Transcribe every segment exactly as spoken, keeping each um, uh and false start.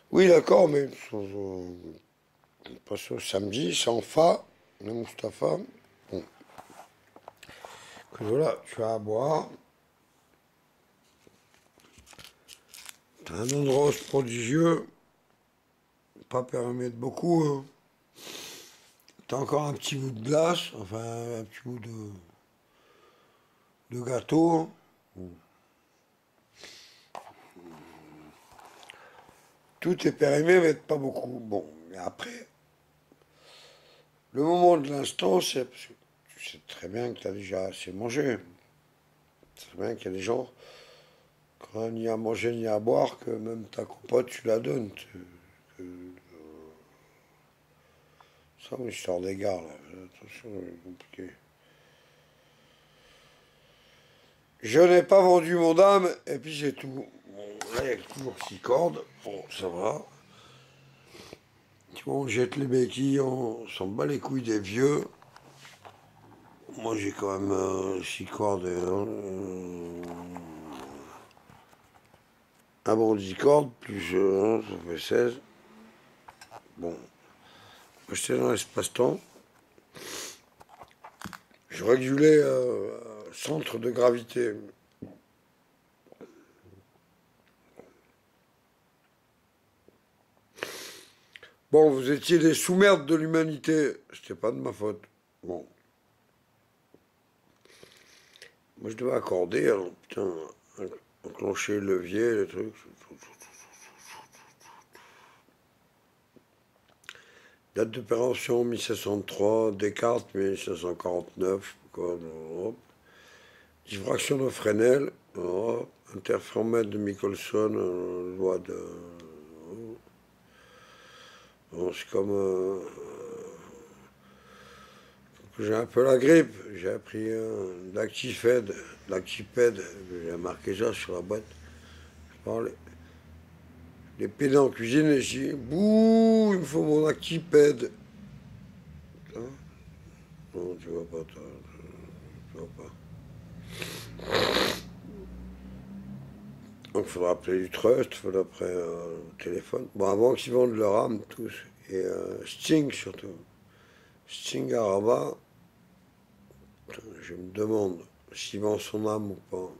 Oui, d'accord, mais on passe au samedi, sans fa, le Mustapha. Bon, que voilà, tu as à boire. T'as un nom de rose prodigieux, pas permis de beaucoup. Hein. T'as encore un petit bout de glace, enfin un petit bout de, de gâteau. Tout est périmé, mais pas beaucoup. Bon, mais après, le moment de l'instant, c'est parce que tu sais très bien que tu as déjà assez mangé. Tu sais très bien qu'il y a des gens, quand il n'y a à manger ni à boire, que même ta compote, tu la donnes. Tu- que- Ça, oui, je sors des gars, là. Attention, c'est compliqué. Je n'ai pas vendu mon âme, et puis c'est tout. Bon, là, il y a toujours six cordes. Bon, ça va. Tu vois, on jette les béquilles, on s'en bat les couilles des vieux. Moi, j'ai quand même euh, six cordes et un, euh, un bon dix cordes, plus euh, ça fait seize. Bon, j'étais dans l'espace-temps. Je régulais euh, centre de gravité. Bon, vous étiez des sous-merdes de l'humanité. C'était pas de ma faute. Bon, moi je devais accorder, alors putain, enclencher le levier, les trucs. Date d'opération mille sept cent trois, Descartes mille cinq cent quarante-neuf, quoi, hop. Diffraction de Fresnel, hop. Interféromètre de Michelson, euh, loi de. Bon, c'est comme. Euh, j'ai un peu la grippe, j'ai appris un l'actifed, l'actifed, j'ai marqué ça sur la boîte. Je parlais. Les pédés en cuisine, et je dis, bouh, il me faut mon actifed. Hein. Non, tu vois pas, toi, tu vois pas. Donc il faudra appeler du trust, il faudra après euh, le téléphone. Bon, avant qu'ils vendent leur âme tous. Et euh, Sting surtout. Sting à Rabat, je me demande s'il vend son âme ou pas.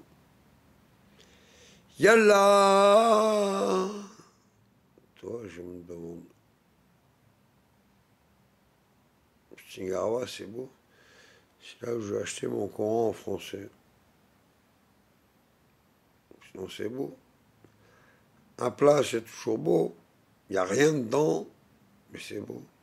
Yallah. Toi, je me demande. Sting à Rabat, c'est beau. C'est là où je vais acheter mon Coran en français. Sinon, c'est beau. Un plat, c'est toujours beau. Il n'y a rien dedans, mais c'est beau.